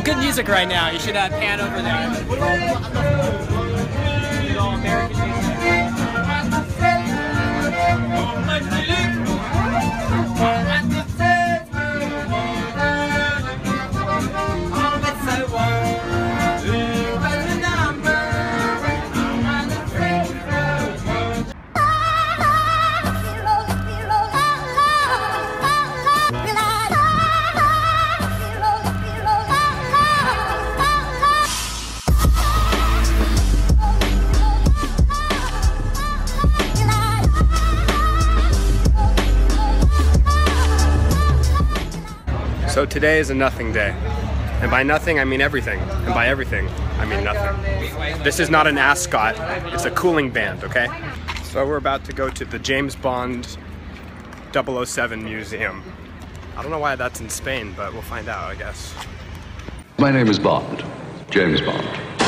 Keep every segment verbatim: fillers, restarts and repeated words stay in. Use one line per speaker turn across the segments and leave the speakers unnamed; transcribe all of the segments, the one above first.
good music right now. You should uh, pan over there. American
So today is a nothing day. And by nothing, I mean everything. And by everything, I mean nothing. This is not an ascot, it's a cooling band, okay? So we're about to go to the James Bond double oh seven Museum. I don't know why that's in Spain, but we'll find out, I guess.
My name is Bond, James Bond.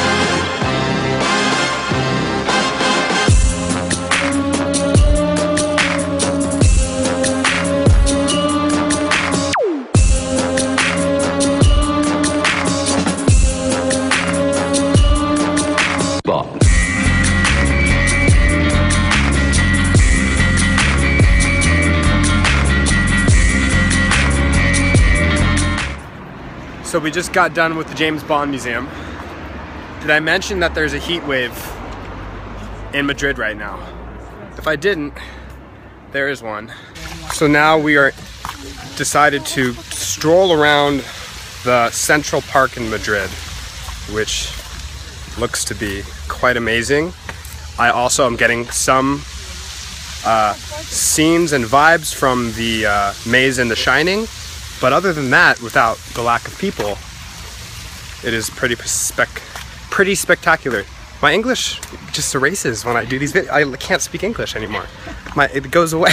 So we just got done with the James Bond Museum. Did I mention that there's a heat wave in Madrid right now? If I didn't, there is one. So now we are decided to stroll around the Central Park in Madrid, which looks to be quite amazing. I also am getting some uh, scenes and vibes from the uh, maze in The Shining. But other than that, without the lack of people, it is pretty spec, pretty spectacular. My English just erases when I do these videos. I can't speak English anymore. My, it goes away.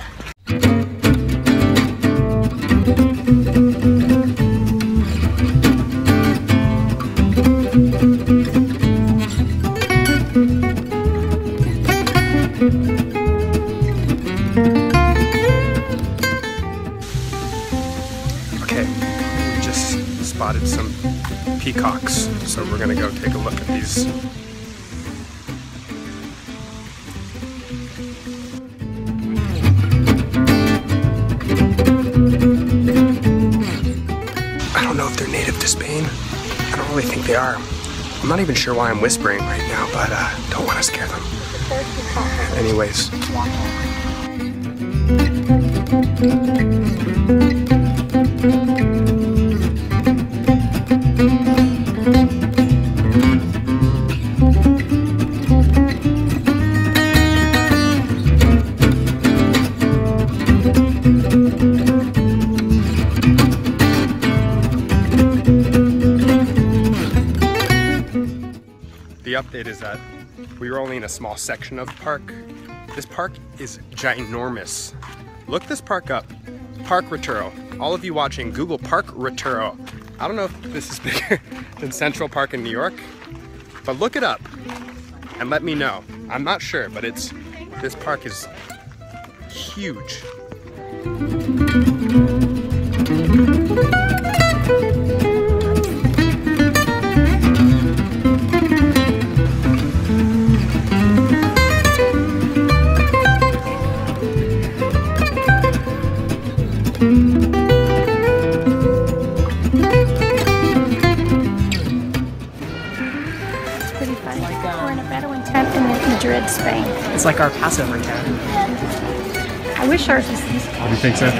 Spotted some peacocks, so we're gonna go take a look at these. I don't know if they're native to Spain. I don't really think they are. I'm not even sure why I'm whispering right now, but uh, don't want to scare them. Anyways. The update is that we were only in a small section of the park. This park is ginormous. Look this park up. Park Returo. All of you watching, Google Park Returo. I don't know if this is bigger than Central Park in New York, but look it up and let me know. I'm not sure, but it's this park is huge.
We're in a Bedouin tent in Madrid, Spain.
It's like our Passover tent.
I wish ours was this.
You think so?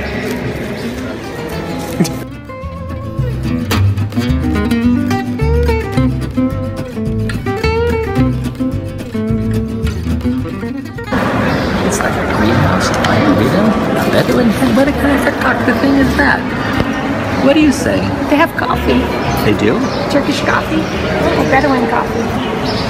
It's like a greenhouse Thai rhythm. A Bedouin tent? What kind of concocted thing is that? What do you say?
They have coffee.
They do?
Turkish coffee. Or Bedouin coffee.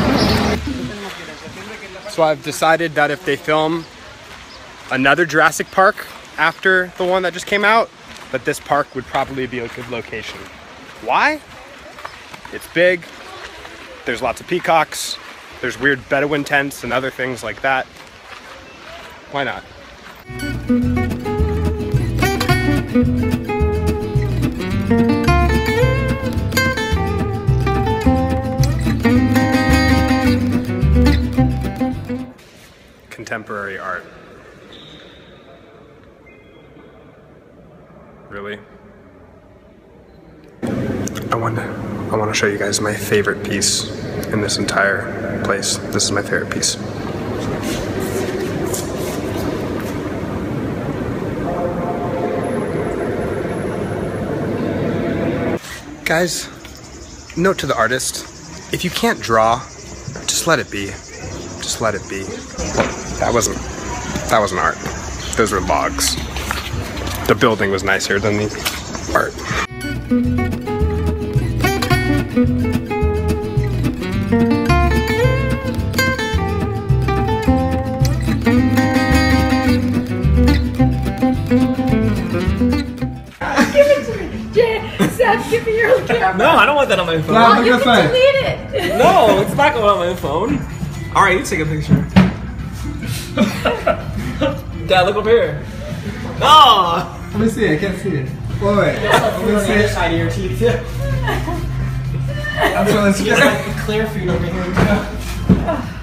So I've decided that if they film another Jurassic Park after the one that just came out, that this park would probably be a good location. Why? It's big, there's lots of peacocks, there's weird Bedouin tents and other things like that. Why not? one. I want to show you guys my favorite piece in this entire place. This is my favorite piece. Guys, note to the artist, if you can't draw, just let it be. Just let it be. That wasn't, that wasn't art. Those were logs. The building was nicer than the art.
Give it to me. Jay, Seth, give me your camera.
No, I don't want that on my phone.
Oh, you can delete it.
No, it's not going on my phone. Alright, you take a picture. Dad, look up here. Oh!
Let me see it, I can't see it. Wait, wait.
Let me see it. Side of your teeth too.
I'm trying to see
It's like a clear feed over here too.